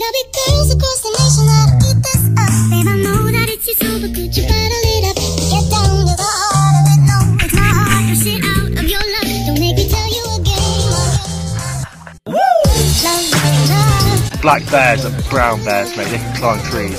There'll be girls across the nation that'll eat this up. And I know that it's your soul, but could you bottle it up? Get down to the heart of it. No, it's not hard to sit out of your love. Don't make me tell you again. Woo! Love, love. Black bears and brown bears, mate, they can climb trees.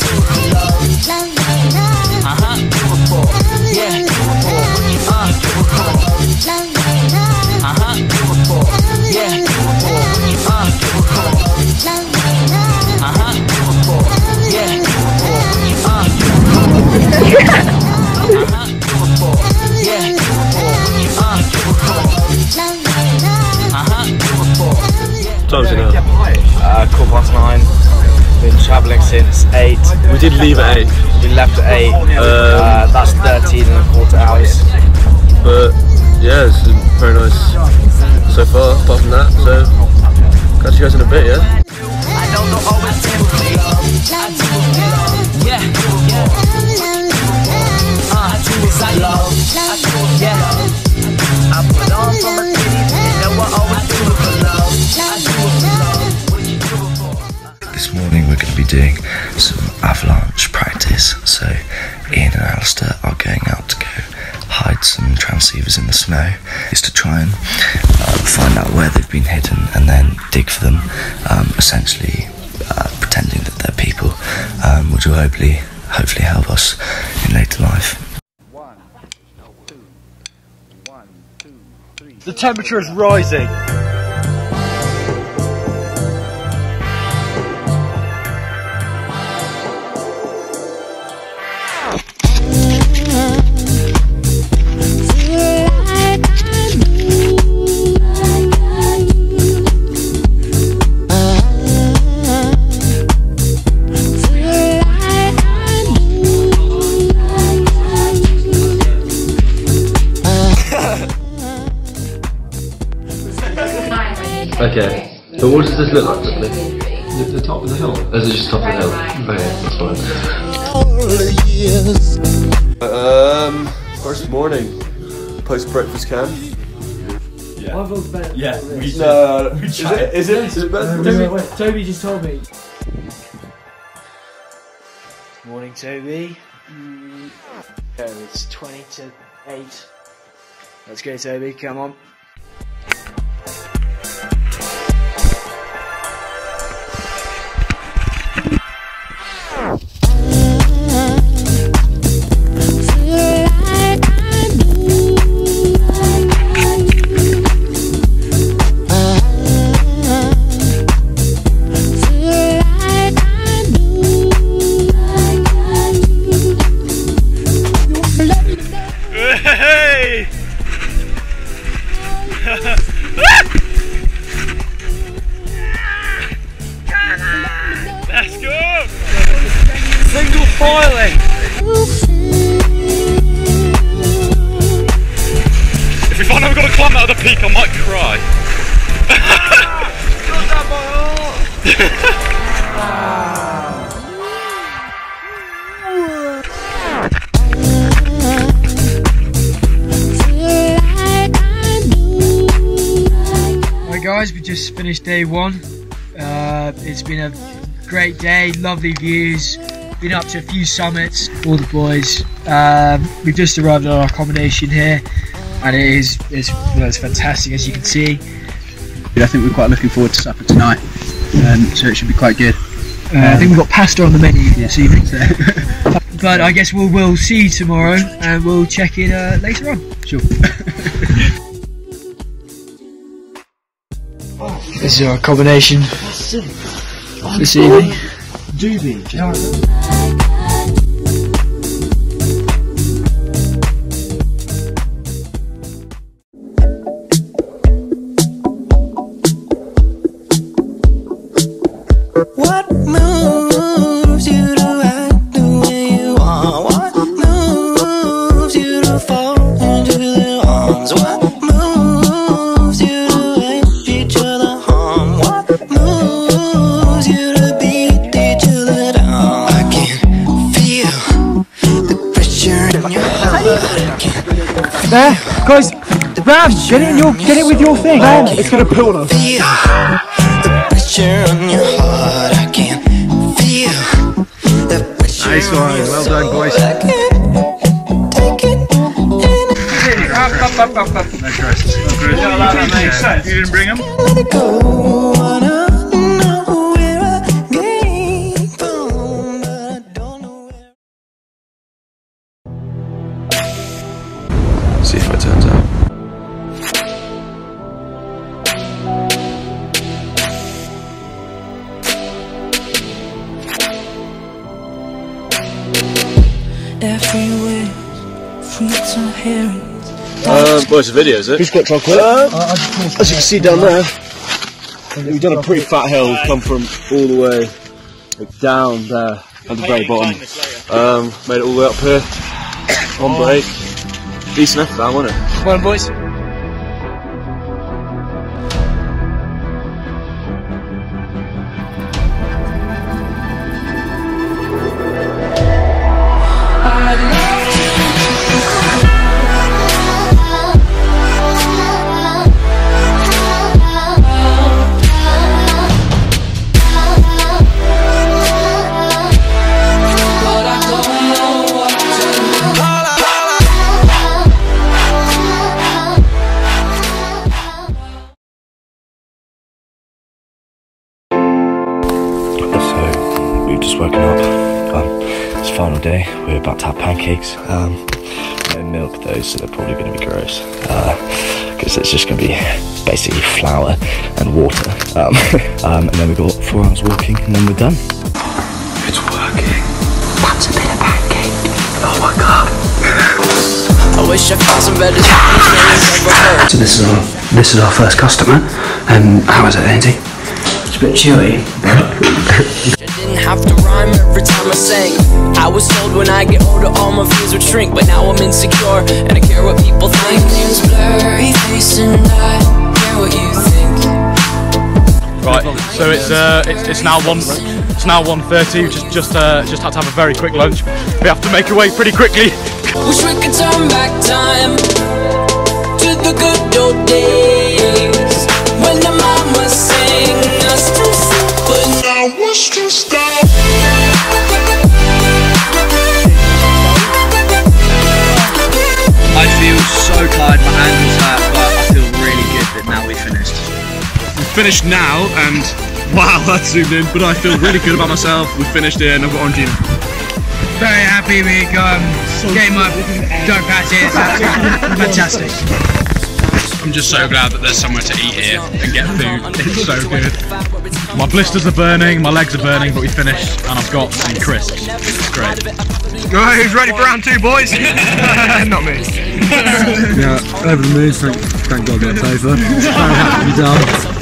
Time's it now? 9:15. Been travelling since 8. We did leave at 8. We left at 8. That's 13.25 hours. But yeah, it's been very nice so far, apart from that. So, catch you guys in a bit, yeah? This morning we're going to be doing some avalanche practice, so Ian and Alistair are going out to go hide some transceivers in the snow. Is to try and find out where they've been hidden and then dig for them, essentially pretending that they're people, which will hopefully help us in later life. 1, 2, 1, 2, 3. The temperature is rising. Okay, but what does this look like quickly? The top of the hill? Or is it just top of the hill? Okay, that's fine. First morning, post-breakfast camp. Yeah. I thought better. Yeah, we did. No, Is it better? Wait, Toby just told me. Morning, Toby. Oh, it's 20 to 8. Let's go, Toby, come on. Let's go! Single filing! If we find out we've got to climb out of the peak, I might cry. Right guys, we just finished day 1. It's been a great day, lovely views, been up to a few summits, all the boys. We've just arrived at our accommodation here and it's fantastic, as you can see. I think we're quite looking forward to supper tonight, so it should be quite good. I think we've got pasta on the menu this evening, so. But I guess we'll see you tomorrow and we'll check in later on. Sure. This is our accommodation this evening. What moves you to act the way you are? What moves you to fall into their arms? What moves you to wish each other harm? What moves you to beat each other down? I can feel the pressure in your heart. There, guys, Ram, get it with your thing. Ram, it's gonna pull us. Feel the pressure pressure on your heart. I can feel the pressure. Nice one, well done, boys. I can't take it. No crusts. You didn't bring them? Let it go. Wanna know where I came from, but I don't know where. See if it turns out. Everywhere, fruits are herrings. Boys, a video, is it? Who's got chocolate? As you can see down there, we've done a pretty fat hill. We've come from all the way down there at the very bottom. Made it all the way up here on break. Decent effort, that, wasn't it? Come on, boys. We've just woken up. It's final day. We're about to have pancakes. No milk though, so they're probably going to be gross. Because it's just going to be basically flour and water. And then we've got 4 hours walking, and then we're done. It's working. That's a bit of pancake. Oh my god. I wish I found some better. So this is our first customer. How is it, Andy? It's a bit chewy. Didn't have to rhyme every time I sang. I was told when I get older all my fears would shrink, but now I'm insecure and I care what people think. My name's blurry face and I care what you think. Right, so it's now 1:30. Just had to have a very quick lunch. We have to make our way pretty quickly. Wish we could turn back time to the good old days when the mama sang us to sleep, but now we're stressed out. I feel so tired, my ankles hurt, but I feel really good that now we've finished. We've finished now, and wow, that's zoomed in, but I feel really good about myself. We've finished it, and I've got orange in. Very happy we came up, don't pass it, fantastic. I'm just so glad that there's somewhere to eat here and get food. It's so good. My blisters are burning, my legs are burning, but we finished, and I've got some crisps. It's great. Right, who's ready for round 2, boys? Not me. Yeah, over the moon, thank God that's over. Very happy to be done.